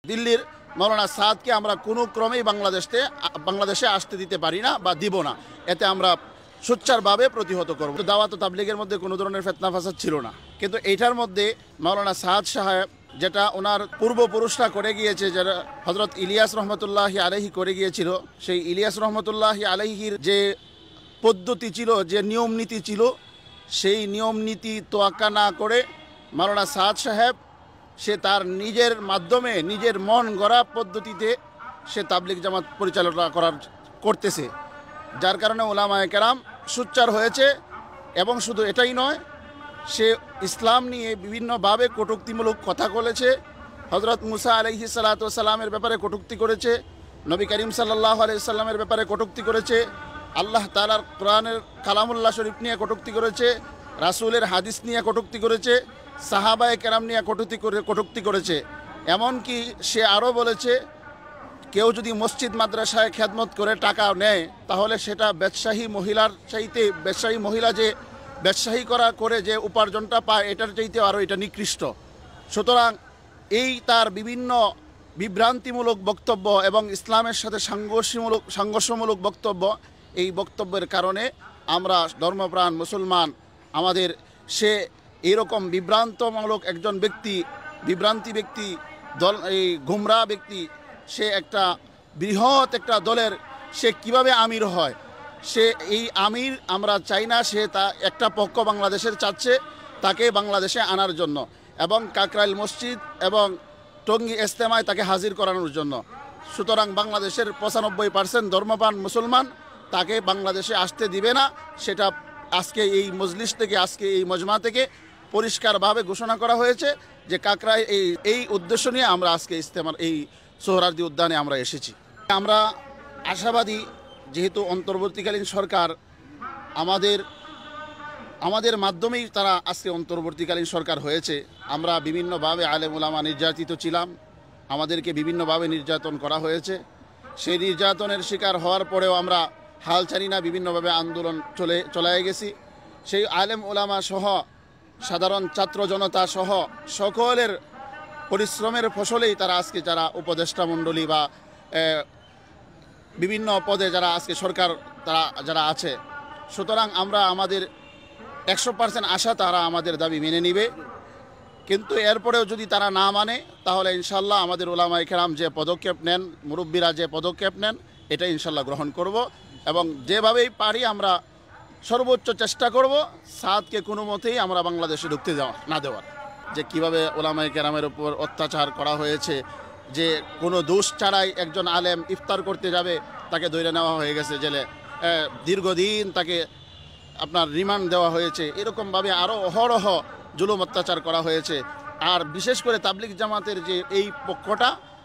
দিল্লির মাওলানা সাদকে আমরা কোনো ক্রমেই বাংলাদেশে আসতে দিতে পারি না বা দিব না। এতে আমরা সোচ্চারভাবে প্রতিহত করব। দাওয়াত ও তাবলীগের মধ্যে কোনো ধরনের ফিতনা ফাসাদ ছিল না, কিন্তু এইটার মধ্যে মাওলানা সাদ সাহেব যেটা ওনার পূর্বপুরুষরা করে গিয়েছে, যারা হযরত ইলিয়াস রহমতুল্লাহি আলাইহি করে গিয়েছিল, সেই ইলিয়াস রহমতুল্লাহি আলাইহির যে পদ্ধতি ছিল, যে নিয়ম নীতি ছিল, সেই নিয়ম নীতি তোয়াক্কা না করে মাওলানা সাদ সাহেব সে তার নিজের মাধ্যমে নিজের মন গড়া পদ্ধতিতে সে তাবলীগ জামাত পরিচালনা করতেছে, যার কারণে উলামায়ে কেরাম সোচ্চার হয়েছে। এবং শুধু এটাই নয়, সে ইসলাম নিয়ে বিভিন্নভাবে কটূক্তিমূলক কথা বলেছে। হযরত মুসা আলাইহিস সালাতু ওয়াস সালামের ব্যাপারে কটূক্তি করেছে, নবী করিম সাল্লাল্লাহু আলাইহি সাল্লামের ব্যাপারে কটূক্তি করেছে, আল্লাহ তাআলার কোরআনের কালামুল্লাহ শরীফ নিয়ে কটূক্তি করেছে, রাসূলের হাদিস নিয়ে কটূক্তি করেছে, সাহাবায়ে কেরাম নিয়ে কটূক্তি করেছে। এমনকি সে আরও বলেছে, কেউ যদি মসজিদ মাদ্রাসায় খেদমত করে টাকা নেয়, তাহলে সেটা ব্যবসায়ী মহিলার চাইতে, ব্যবসায়ী মহিলা যে ব্যবসায়ী করে যে উপার্জনটা পায়, এটার চাইতে আরও এটা নিকৃষ্ট। সুতরাং এই তার বিভিন্ন বিভ্রান্তিমূলক বক্তব্য এবং ইসলামের সাথে সংঘর্ষমূলক বক্তব্য, এই বক্তব্যের কারণে আমরা ধর্মপ্রাণ মুসলমান, আমাদের সে এইরকম বিভ্রান্তমূলক একজন বিভ্রান্তি ব্যক্তি, এই গুমরা ব্যক্তি, সে একটা বৃহৎ একটা দলের সে কিভাবে আমির হয়, সে এই আমির আমরা চাই না। সে একটা পক্ষ বাংলাদেশের চাচ্ছে, তাকে বাংলাদেশে আনার জন্য এবং কাকরাইল মসজিদ এবং টঙ্গী ইজতেমায় তাকে হাজির করানোর জন্য। সুতরাং বাংলাদেশের 95% ধর্মপ্রাণ মুসলমান তাকে বাংলাদেশে আসতে দিবে না। সেটা আজকে এই মজলিস থেকে, আজকে এই মজমা থেকে পরিষ্কারভাবে ঘোষণা করা হয়েছে যে কাকরাই এই উদ্দেশ্য নিয়ে আমরা আজকে ইজতেমার এই সোহরাওয়ার্দী উদ্যানে আমরা এসেছি। আমরা আশাবাদী, যেহেতু অন্তর্বর্তীকালীন সরকার আমাদের মাধ্যমেই তারা আজকে অন্তর্বর্তীকালীন সরকার হয়েছে। আমরা বিভিন্নভাবে আলেম উলামা নির্যাতিত ছিলাম, আমাদেরকে বিভিন্নভাবে নির্যাতন করা হয়েছে। সেই নির্যাতনের শিকার হওয়ার পরেও আমরা হাল ছাড়ি না, বিভিন্নভাবে আন্দোলন চলে গেছি। সেই আলেম উলামা সহ সাধারণ ছাত্র জনতা সহ সকলের পরিশ্রমের ফসলেই তারা আজকে যারা উপদেষ্টা মণ্ডলী বা বিভিন্ন পদে যারা আজকে সরকার তারা যারা আছে, সুতরাং আমরা আমাদের 100% আশা তারা আমাদের দাবি মেনে নিবে। কিন্তু এরপরেও যদি তারা না মানে, তাহলে ইনশাল্লাহ আমাদের উলামায়ে কেরাম যে পদক্ষেপ নেন, মুরব্বীরা যে পদক্ষেপ নেন, এটা ইনশাল্লাহ গ্রহণ করব এবং যেভাবেই পারি আমরা সর্বোচ্চ চেষ্টা করব সাদকে কোনো মতেই আমরা বাংলাদেশে ঢুকতে না দেওয়ার। যে কিভাবে উলামায়ে কেরামের উপর অত্যাচার করা হয়েছে, যে কোনো দোষ ছাড়াই একজন আলেম ইফতার করতে যাবে, তাকে ধরে নেওয়া হয়ে গেছে জেলে, দীর্ঘদিন তাকে আপনার রিমান্ড দেওয়া হয়েছে। এরকমভাবে আরও অহরহ জুলুম অত্যাচার করা হয়েছে। আর বিশেষ করে তাবলীগ জামাতের যে এই পক্ষটা,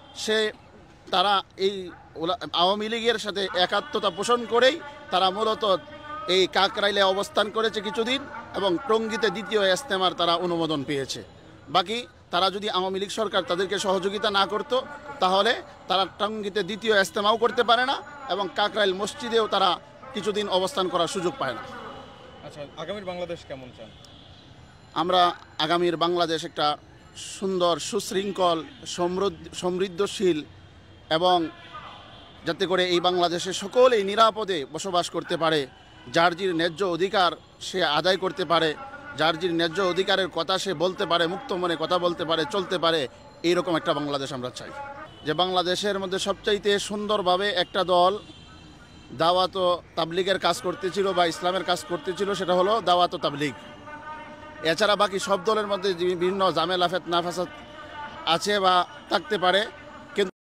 তারা এই আওয়ামী লীগের সাথে একাত্মতা পোষণ করেই তারা মূলত এই কাকরাইলে অবস্থান করেছে কিছুদিন এবং টঙ্গীতে দ্বিতীয় ইজতেমার তারা অনুমোদন পেয়েছে। বাকি তারা যদি আওয়ামী লীগ সরকার তাদেরকে সহযোগিতা না করত, তাহলে তারা টঙ্গীতে দ্বিতীয় ইজতেমাও করতে পারে না এবং কাকরাইল মসজিদেও তারা কিছুদিন অবস্থান করার সুযোগ পায় না। আচ্ছা, আগামীর বাংলাদেশ কেমন চান? আমরা আগামীর বাংলাদেশ একটা সুন্দর, সুশৃঙ্খল, সমৃদ্ধশীল এবং যাতে করে এই বাংলাদেশে সকলেই নিরাপদে বসবাস করতে পারে, যার জির ন্যায্য অধিকার সে আদায় করতে পারে, যার জির ন্যায্য অধিকারের কথা সে বলতে পারে, মুক্ত মনে কথা বলতে পারে, চলতে পারে, এইরকম একটা বাংলাদেশ আমরা চাই। যে বাংলাদেশের মধ্যে সবচাইতে সুন্দরভাবে একটা দল দাওয়াত ও তাবলীগের কাজ করতেছিল বা ইসলামের কাজ করতেছিল, সেটা হলো দাওয়াত ও তাবলীগ। এছাড়া বাকি সব দলের মধ্যে বিভিন্ন ঝামেলা ফিতনা ফাসাদ আছে বা থাকতে পারে,